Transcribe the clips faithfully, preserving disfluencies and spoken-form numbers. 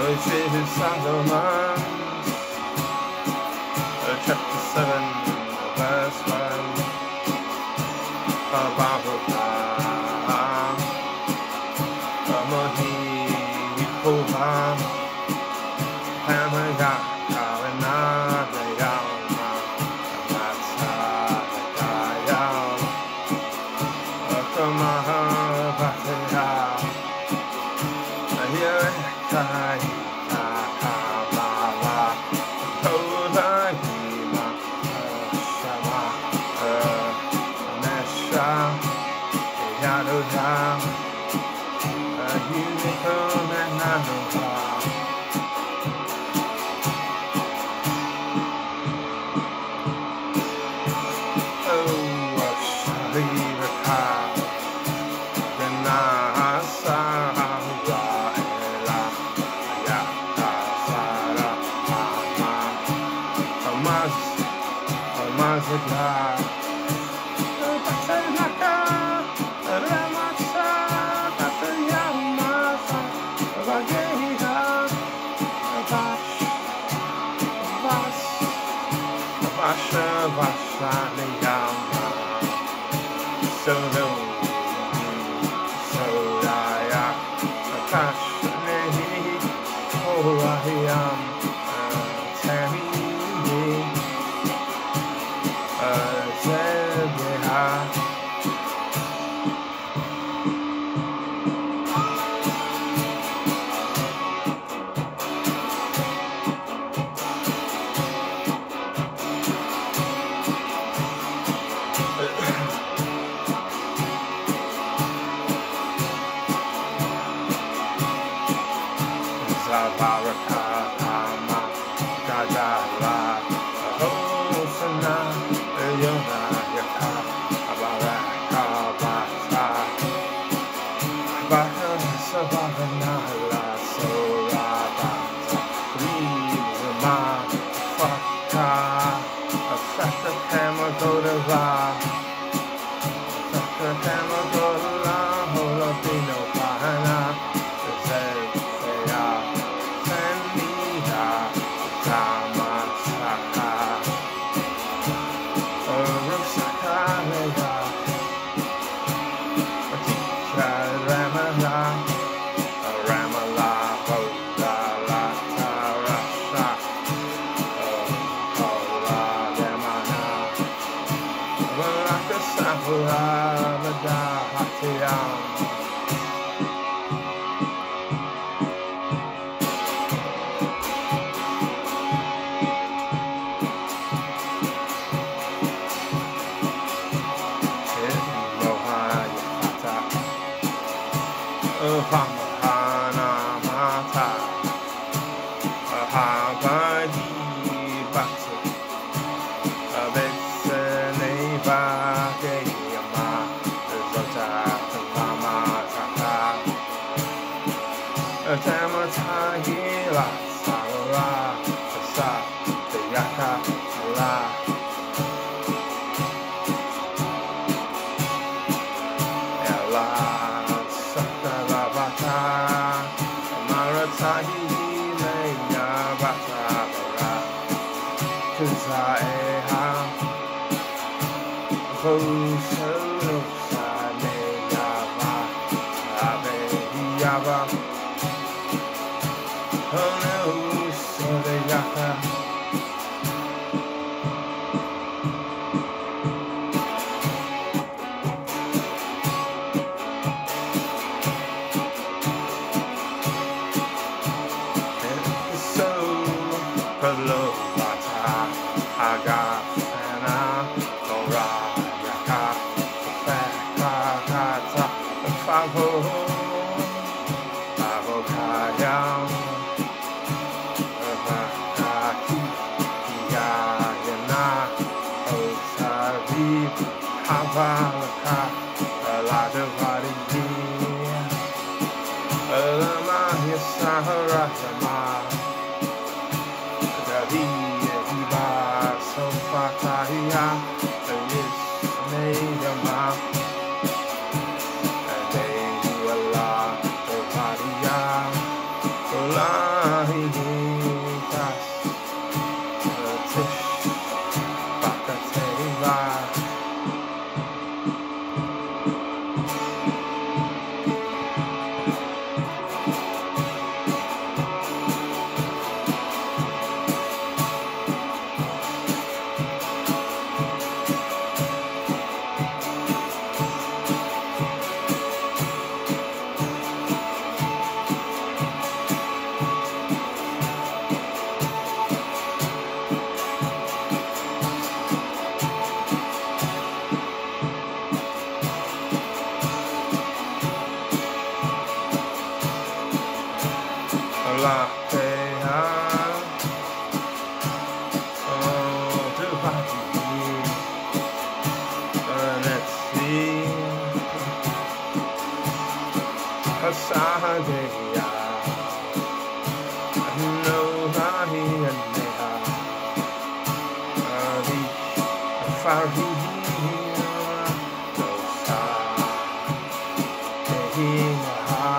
which is Solomon, chapter seven, verse one. Baruch Amohi Puha Hamaya Kavana Dayama Matsayam Akamaha Bhataya Ayakai Takamala Kodahima Shama Mesha Yadoha Unicorn and Nanoha. Oh, Shaliraka, Ganasa, Ella, Yaka, Sara, Mama, Hamas, Hamazaka, Patanaka, Ramasa, Tatayamasa, Vageha, Vash, Vash, Vasha, Vasha, Niyama, Sodo, Sodaya, Akash, Nehi, Orahiyam, Tammy, Zebeha. Baraka Ama Gadala Hosana Yona Yaka Abaraka Basa Bahasa Bahanala Soraba Rizma Faka Afata Kamagodava Afata Kamagodala Holopino Bahana Pamahana Mata Habadi Batu Abetsene Bakeyama Zota Tama Taka Tamatahila Sara Sa Yaka La Ella Maratahi Maya Batara Kuzaeha Kosono Saneyava Abeyava Hono Sodeyaka Hello, Bata, Aga, Sana, Nora, Yaka, Faka, Kata, Favo, Avokayam, Avakaki, Yagana, Osavi, Havalaka, Aladavadi, Alamahya Sahara, Viva Sofakaya, Yes, Neyama, and they Allah, Ovadia, Ola. Mahitas Tish Bakateva La Pea Oh, do Hati Let's see Hasadeya No Rahi and Neha Adi Farhi Dosa Tehina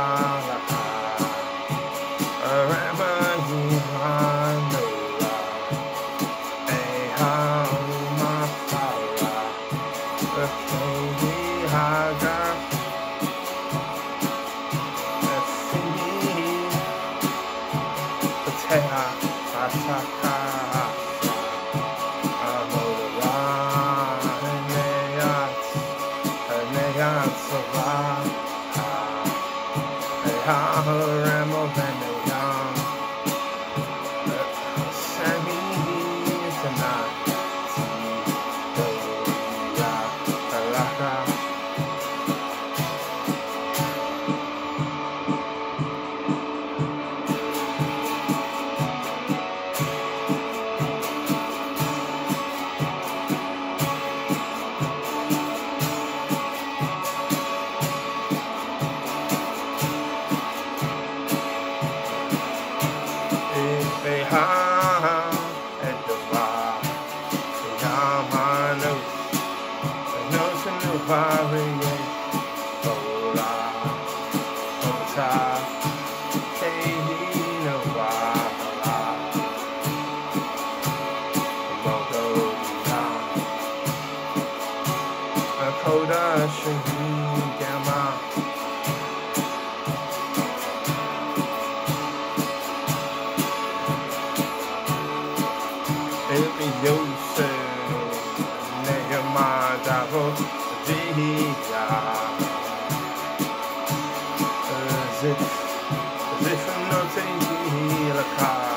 Koda Shahidama Baby Yosef Nehema Davo Diya As if As if I'm not taking a car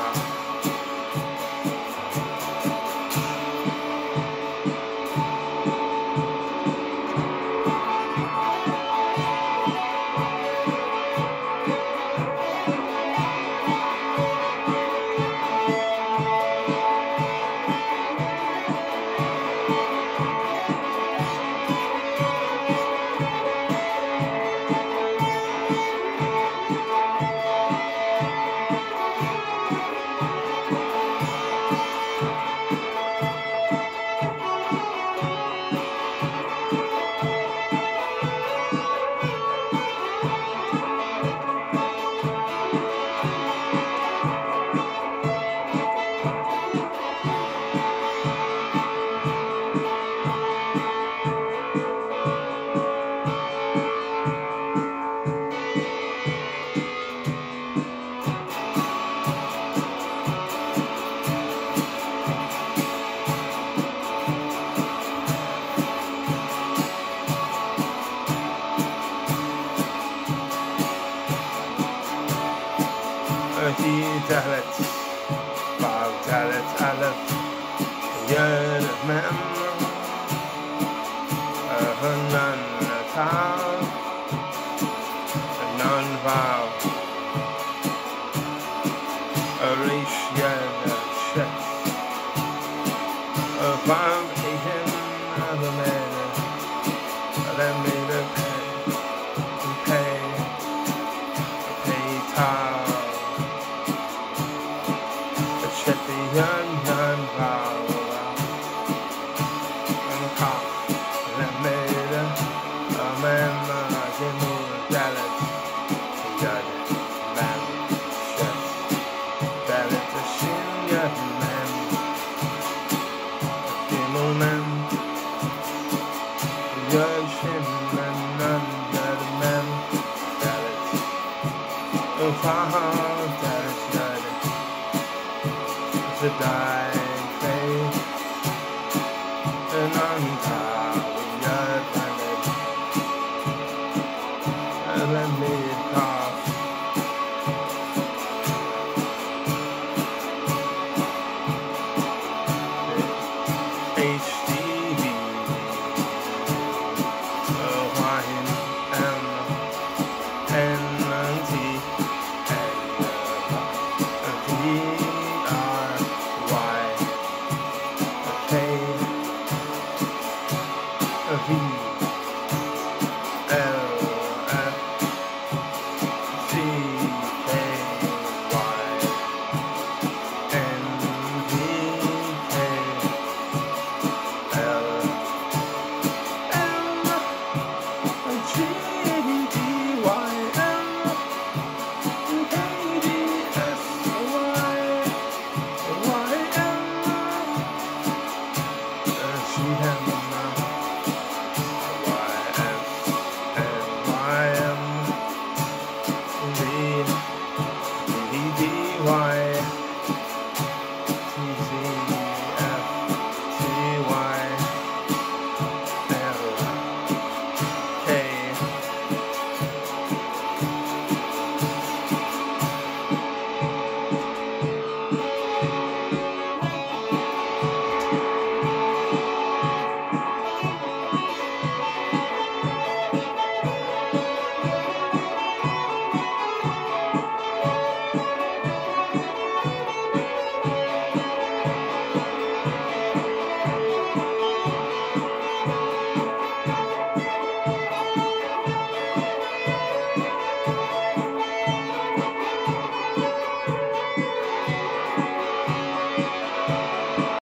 Dalet, Bob Dalet, Aleph, Yud Mem, Hanan Tav, Non Vav, Arish Yad Shet, Vav Ehem, Avamed, Alameda Pay, Pay Tav. Yan yan power and cop that made a man Jimmy Dallas Judge Man Chef house that I should die.